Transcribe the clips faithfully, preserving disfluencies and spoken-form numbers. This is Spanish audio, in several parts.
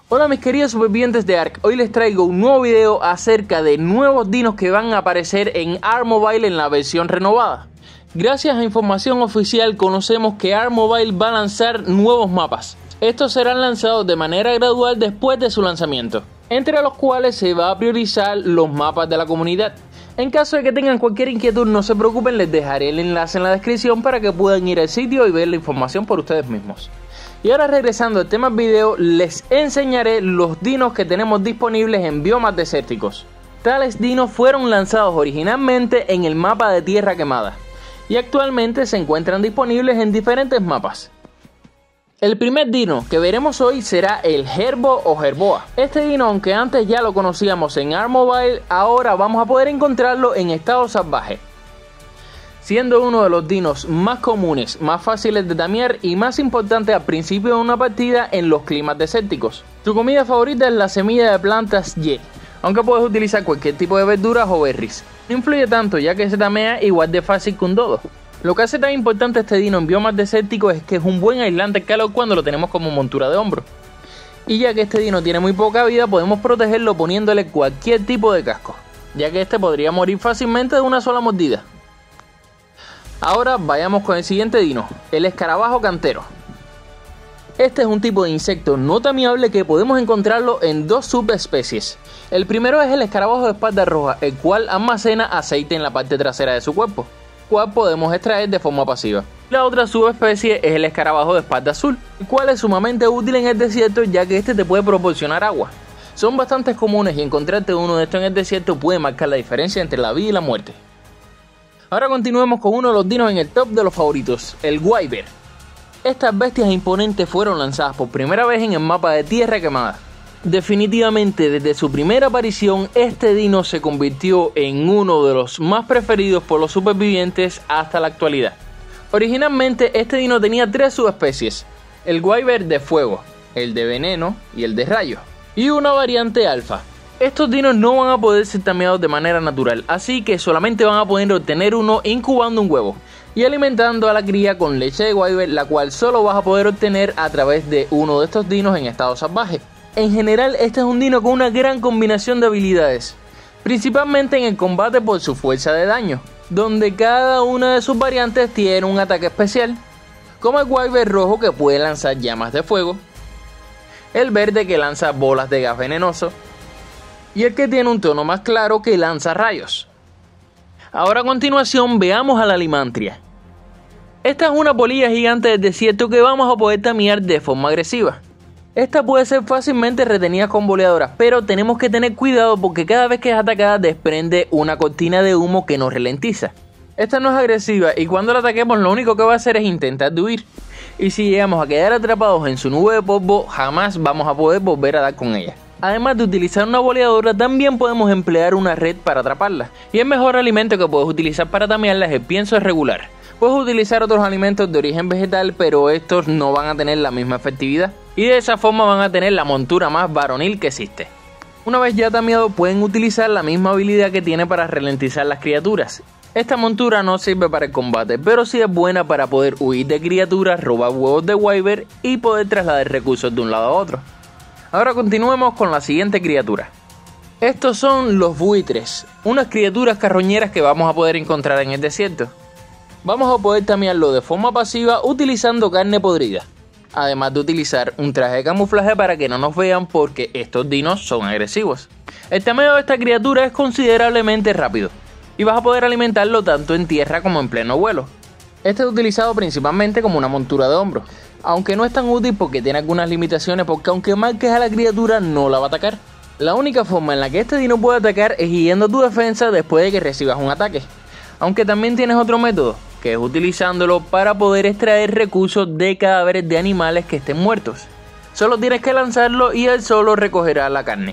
Hola mis queridos supervivientes de Ark, hoy les traigo un nuevo video acerca de nuevos dinos que van a aparecer en Ark Mobile en la versión renovada. Gracias a información oficial conocemos que Ark Mobile va a lanzar nuevos mapas. Estos serán lanzados de manera gradual después de su lanzamiento, entre los cuales se va a priorizar los mapas de la comunidad. En caso de que tengan cualquier inquietud, no se preocupen, les dejaré el enlace en la descripción para que puedan ir al sitio y ver la información por ustedes mismos. Y ahora regresando al tema del video, les enseñaré los dinos que tenemos disponibles en biomas desérticos. Tales dinos fueron lanzados originalmente en el mapa de Tierra Quemada y actualmente se encuentran disponibles en diferentes mapas. El primer dino que veremos hoy será el Herbo o Herboa. Este dino, aunque antes ya lo conocíamos en Ark Mobile, ahora vamos a poder encontrarlo en estado salvaje, siendo uno de los dinos más comunes, más fáciles de tamear y más importante al principio de una partida en los climas desérticos. Tu comida favorita es la semilla de plantas Y, aunque puedes utilizar cualquier tipo de verduras o berries. No influye tanto ya que se tamea igual de fácil que un dodo. Lo que hace tan importante este dino en biomas desérticos es que es un buen aislante al calor cuando lo tenemos como montura de hombro. Y ya que este dino tiene muy poca vida, podemos protegerlo poniéndole cualquier tipo de casco, ya que este podría morir fácilmente de una sola mordida. Ahora vayamos con el siguiente dino, el escarabajo cantero. Este es un tipo de insecto no tameable que podemos encontrarlo en dos subespecies. El primero es el escarabajo de espalda roja, el cual almacena aceite en la parte trasera de su cuerpo, cual podemos extraer de forma pasiva. La otra subespecie es el escarabajo de espalda azul, el cual es sumamente útil en el desierto ya que este te puede proporcionar agua. Son bastante comunes y encontrarte uno de estos en el desierto puede marcar la diferencia entre la vida y la muerte. Ahora continuemos con uno de los dinos en el top de los favoritos, el Wyvern. Estas bestias imponentes fueron lanzadas por primera vez en el mapa de Tierra Quemada. Definitivamente desde su primera aparición este dino se convirtió en uno de los más preferidos por los supervivientes hasta la actualidad. Originalmente este dino tenía tres subespecies, el Wyvern de fuego, el de veneno y el de rayo, y una variante alfa. Estos dinos no van a poder ser tameados de manera natural, así que solamente van a poder obtener uno incubando un huevo y alimentando a la cría con leche de Wyvern, la cual solo vas a poder obtener a través de uno de estos dinos en estado salvaje. En general este es un dino con una gran combinación de habilidades, principalmente en el combate por su fuerza de daño, donde cada una de sus variantes tiene un ataque especial, como el Wyvern rojo que puede lanzar llamas de fuego, el verde que lanza bolas de gas venenoso, y el que tiene un tono más claro que lanza rayos. Ahora a continuación veamos a la Limantria. Esta es una polilla gigante del desierto que vamos a poder tamear de forma agresiva. Esta puede ser fácilmente retenida con boleadoras, pero tenemos que tener cuidado porque cada vez que es atacada desprende una cortina de humo que nos ralentiza. Esta no es agresiva y cuando la ataquemos lo único que va a hacer es intentar de huir. Y si llegamos a quedar atrapados en su nube de polvo, jamás vamos a poder volver a dar con ella. Además de utilizar una boleadora, también podemos emplear una red para atraparla. Y el mejor alimento que puedes utilizar para tamearla es el pienso regular. Puedes utilizar otros alimentos de origen vegetal, pero estos no van a tener la misma efectividad. Y de esa forma van a tener la montura más varonil que existe. Una vez ya tameado, pueden utilizar la misma habilidad que tiene para ralentizar las criaturas. Esta montura no sirve para el combate, pero sí es buena para poder huir de criaturas, robar huevos de Wyvern y poder trasladar recursos de un lado a otro. Ahora continuemos con la siguiente criatura. Estos son los buitres, unas criaturas carroñeras que vamos a poder encontrar en el desierto. Vamos a poder tamearlo de forma pasiva utilizando carne podrida, además de utilizar un traje de camuflaje para que no nos vean porque estos dinos son agresivos. El tameo de esta criatura es considerablemente rápido y vas a poder alimentarlo tanto en tierra como en pleno vuelo. Este es utilizado principalmente como una montura de hombro, aunque no es tan útil porque tiene algunas limitaciones, porque aunque marques a la criatura no la va a atacar. La única forma en la que este dino puede atacar es guiando tu defensa después de que recibas un ataque, aunque también tienes otro método, que es utilizándolo para poder extraer recursos de cadáveres de animales que estén muertos. Solo tienes que lanzarlo y él solo recogerá la carne.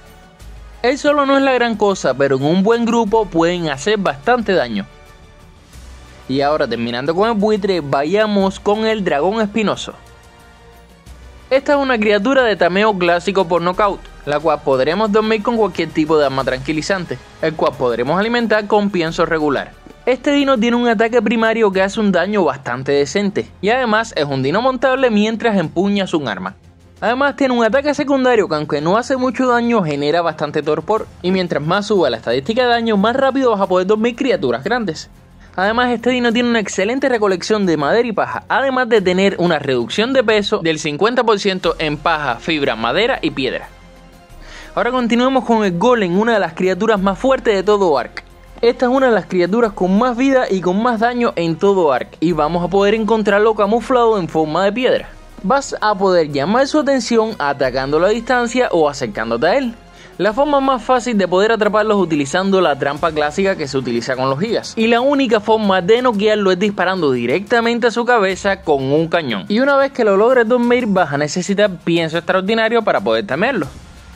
Él solo no es la gran cosa, pero en un buen grupo pueden hacer bastante daño. Y ahora terminando con el buitre, vayamos con el dragón espinoso. Esta es una criatura de tameo clásico por nocaut, la cual podremos dormir con cualquier tipo de arma tranquilizante, el cual podremos alimentar con pienso regular. Este dino tiene un ataque primario que hace un daño bastante decente, y además es un dino montable mientras empuñas un arma. Además tiene un ataque secundario que aunque no hace mucho daño genera bastante torpor, y mientras más suba la estadística de daño más rápido vas a poder dormir criaturas grandes. Además este dino tiene una excelente recolección de madera y paja, además de tener una reducción de peso del cincuenta por ciento en paja, fibra, madera y piedra. Ahora continuemos con el golem, una de las criaturas más fuertes de todo Ark. Esta es una de las criaturas con más vida y con más daño en todo Ark, y vamos a poder encontrarlo camuflado en forma de piedra. Vas a poder llamar su atención atacándolo a distancia o acercándote a él. La forma más fácil de poder atraparlos es utilizando la trampa clásica que se utiliza con los gigas, y la única forma de noquearlo es disparando directamente a su cabeza con un cañón. Y una vez que lo logres dormir vas a necesitar pienso extraordinario para poder tamearlo.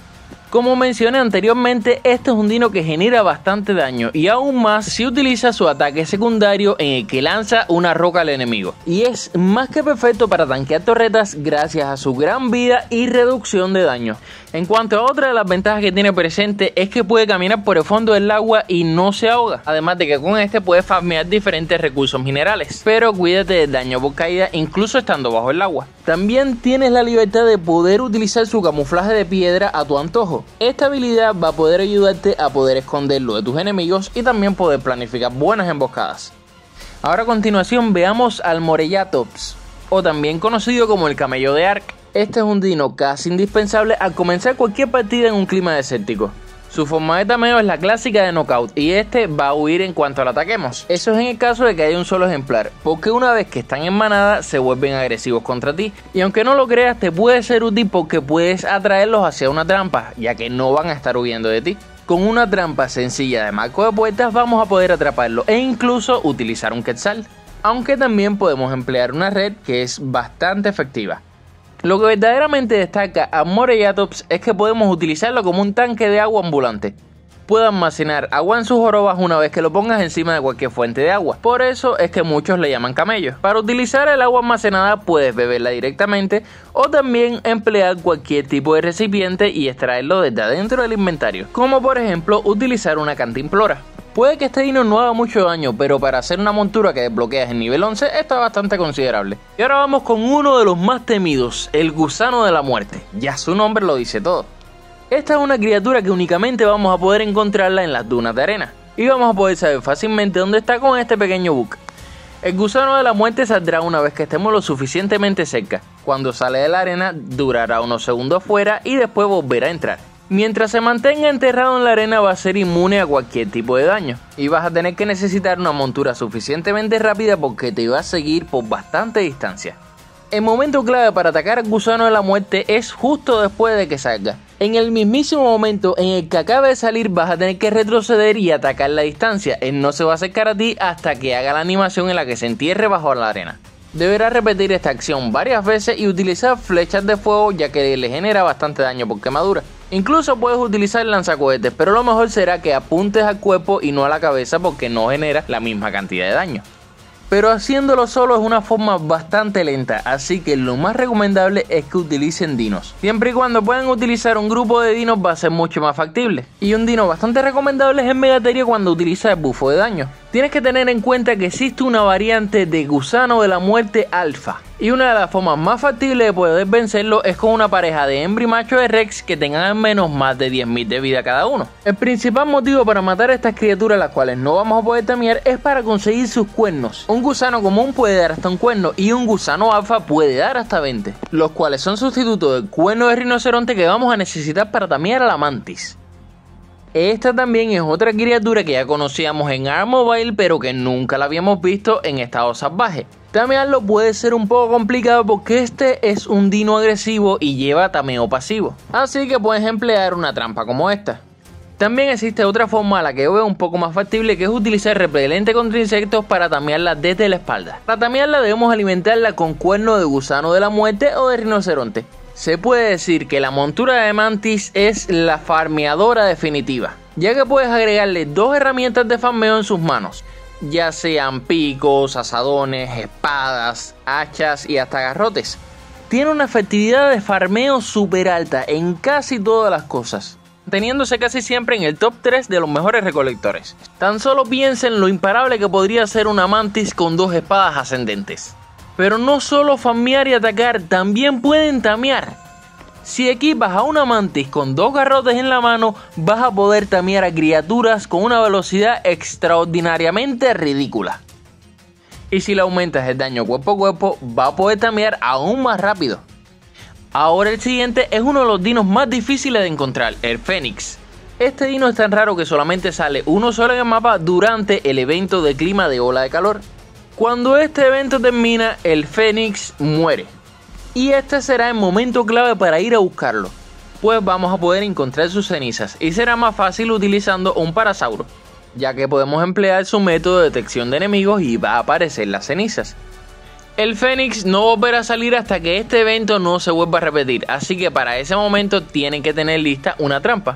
Como mencioné anteriormente, este es un dino que genera bastante daño y aún más si utiliza su ataque secundario en el que lanza una roca al enemigo. Y es más que perfecto para tanquear torretas gracias a su gran vida y reducción de daño. En cuanto a otra de las ventajas que tiene presente es que puede caminar por el fondo del agua y no se ahoga. Además de que con este puede farmear diferentes recursos minerales. Pero cuídate del daño por caída incluso estando bajo el agua. También tienes la libertad de poder utilizar su camuflaje de piedra a tu antojo. Esta habilidad va a poder ayudarte a poder esconderlo de tus enemigos y también poder planificar buenas emboscadas. Ahora a continuación veamos al Morellatos, o también conocido como el camello de Ark. Este es un dino casi indispensable al comenzar cualquier partida en un clima desértico. Su forma de tameo es la clásica de knockout y este va a huir en cuanto lo ataquemos. Eso es en el caso de que haya un solo ejemplar, porque una vez que están en manada se vuelven agresivos contra ti. Y aunque no lo creas, te puede ser útil porque puedes atraerlos hacia una trampa, ya que no van a estar huyendo de ti. Con una trampa sencilla de marco de puertas vamos a poder atraparlo e incluso utilizar un quetzal. Aunque también podemos emplear una red que es bastante efectiva. Lo que verdaderamente destaca a Morellatos es que podemos utilizarlo como un tanque de agua ambulante. Puede almacenar agua en sus jorobas una vez que lo pongas encima de cualquier fuente de agua. Por eso es que muchos le llaman camello. Para utilizar el agua almacenada puedes beberla directamente o también emplear cualquier tipo de recipiente y extraerlo desde adentro del inventario. Como por ejemplo utilizar una cantimplora. Puede que este dino no haga mucho daño, pero para hacer una montura que desbloqueas en nivel once está bastante considerable. Y ahora vamos con uno de los más temidos, el gusano de la muerte. Ya su nombre lo dice todo. Esta es una criatura que únicamente vamos a poder encontrarla en las dunas de arena. Y vamos a poder saber fácilmente dónde está con este pequeño bug. El gusano de la muerte saldrá una vez que estemos lo suficientemente cerca. Cuando sale de la arena durará unos segundos fuera y después volverá a entrar. Mientras se mantenga enterrado en la arena va a ser inmune a cualquier tipo de daño y vas a tener que necesitar una montura suficientemente rápida porque te va a seguir por bastante distancia. El momento clave para atacar al gusano de la muerte es justo después de que salga. En el mismísimo momento en el que acabe de salir vas a tener que retroceder y atacar la distancia. Él no se va a acercar a ti hasta que haga la animación en la que se entierre bajo la arena. Deberás repetir esta acción varias veces y utilizar flechas de fuego ya que le genera bastante daño por quemadura. Incluso puedes utilizar lanzacohetes, pero lo mejor será que apuntes al cuerpo y no a la cabeza porque no genera la misma cantidad de daño. Pero haciéndolo solo es una forma bastante lenta, así que lo más recomendable es que utilicen dinos. Siempre y cuando puedan utilizar un grupo de dinos va a ser mucho más factible. Y un dino bastante recomendable es el Megaterio cuando utiliza el bufo de daño. Tienes que tener en cuenta que existe una variante de gusano de la muerte alfa. Y una de las formas más factibles de poder vencerlo es con una pareja de hembra y macho de Rex que tengan al menos más de diez mil de vida cada uno. El principal motivo para matar a estas criaturas, las cuales no vamos a poder tamear, es para conseguir sus cuernos. Un gusano común puede dar hasta un cuerno y un gusano alfa puede dar hasta veinte, los cuales son sustitutos del cuerno de rinoceronte que vamos a necesitar para tamear a la mantis. Esta también es otra criatura que ya conocíamos en Ark Mobile, pero que nunca la habíamos visto en estado salvaje. Tamearlo puede ser un poco complicado porque este es un dino agresivo y lleva tameo pasivo, así que puedes emplear una trampa como esta. También existe otra forma a la que yo veo un poco más factible, que es utilizar repelente contra insectos para tamearla desde la espalda. Para tamearla debemos alimentarla con cuerno de gusano de la muerte o de rinoceronte. Se puede decir que la montura de mantis es la farmeadora definitiva, ya que puedes agregarle dos herramientas de farmeo en sus manos, ya sean picos, asadones, espadas, hachas y hasta garrotes. Tiene una efectividad de farmeo súper alta en casi todas las cosas, teniéndose casi siempre en el top tres de los mejores recolectores. Tan solo piensen lo imparable que podría ser una mantis con dos espadas ascendentes. Pero no solo farmear y atacar, también pueden tamear. Si equipas a una mantis con dos garrotes en la mano, vas a poder tamear a criaturas con una velocidad extraordinariamente ridícula. Y si le aumentas el daño cuerpo a cuerpo, va a poder tamear aún más rápido. Ahora el siguiente es uno de los dinos más difíciles de encontrar, el Fénix. Este dino es tan raro que solamente sale uno solo en el mapa durante el evento de clima de ola de calor. Cuando este evento termina, el Fénix muere. Y este será el momento clave para ir a buscarlo, pues vamos a poder encontrar sus cenizas y será más fácil utilizando un parasauro, ya que podemos emplear su método de detección de enemigos y va a aparecer las cenizas. El Fénix no volverá a salir hasta que este evento no se vuelva a repetir, así que para ese momento tienen que tener lista una trampa.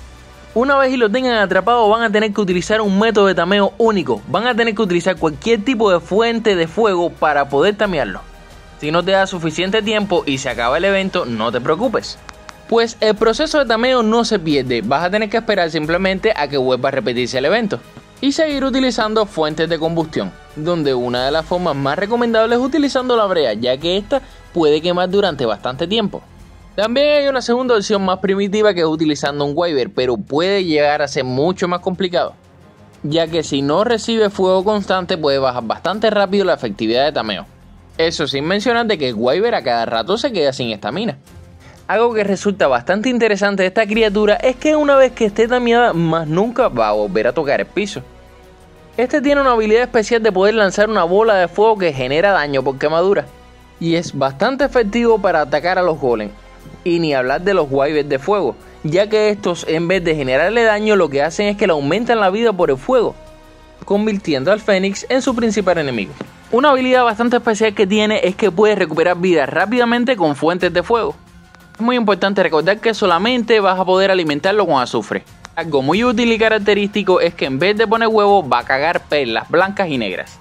Una vez y lo tengan atrapado, van a tener que utilizar un método de tameo único, van a tener que utilizar cualquier tipo de fuente de fuego para poder tamearlo. Si no te da suficiente tiempo y se acaba el evento, no te preocupes, pues el proceso de tameo no se pierde, vas a tener que esperar simplemente a que vuelva a repetirse el evento y seguir utilizando fuentes de combustión, donde una de las formas más recomendables es utilizando la brea, ya que esta puede quemar durante bastante tiempo. También hay una segunda opción más primitiva que es utilizando un Wyvern, pero puede llegar a ser mucho más complicado, ya que si no recibe fuego constante puede bajar bastante rápido la efectividad de tameo. Eso sin mencionar de que el Wyvern a cada rato se queda sin estamina. Algo que resulta bastante interesante de esta criatura es que una vez que esté tameada, más nunca va a volver a tocar el piso. Este tiene una habilidad especial de poder lanzar una bola de fuego que genera daño por quemadura, y es bastante efectivo para atacar a los golems, y ni hablar de los Wyvern de fuego, ya que estos en vez de generarle daño lo que hacen es que le aumentan la vida por el fuego, convirtiendo al Fénix en su principal enemigo. Una habilidad bastante especial que tiene es que puede recuperar vida rápidamente con fuentes de fuego. Es muy importante recordar que solamente vas a poder alimentarlo con azufre. Algo muy útil y característico es que en vez de poner huevos va a cagar perlas blancas y negras.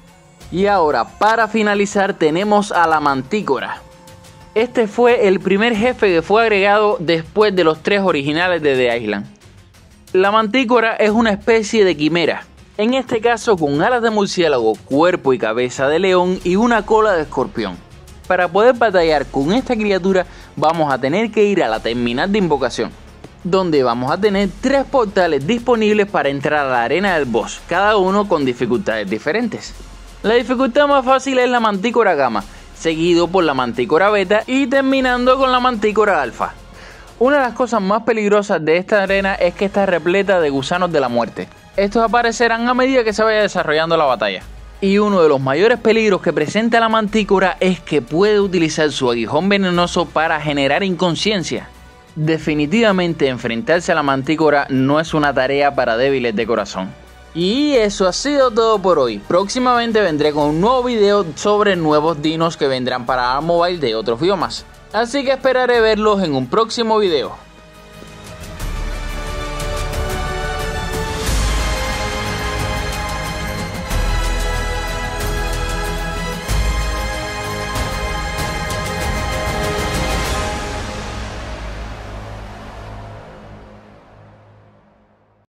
Y ahora, para finalizar, tenemos a la Mantícora. Este fue el primer jefe que fue agregado después de los tres originales de The Island. La Mantícora es una especie de quimera, en este caso con alas de murciélago, cuerpo y cabeza de león y una cola de escorpión. Para poder batallar con esta criatura vamos a tener que ir a la terminal de invocación, donde vamos a tener tres portales disponibles para entrar a la arena del boss, cada uno con dificultades diferentes. La dificultad más fácil es la Mantícora Gamma, seguido por la Mantícora Beta y terminando con la Mantícora Alpha. Una de las cosas más peligrosas de esta arena es que está repleta de gusanos de la muerte. Estos aparecerán a medida que se vaya desarrollando la batalla. Y uno de los mayores peligros que presenta la Mantícora es que puede utilizar su aguijón venenoso para generar inconsciencia. Definitivamente enfrentarse a la Mantícora no es una tarea para débiles de corazón. Y eso ha sido todo por hoy. Próximamente vendré con un nuevo video sobre nuevos dinos que vendrán para Armobile de otros biomas. Así que esperaré verlos en un próximo video.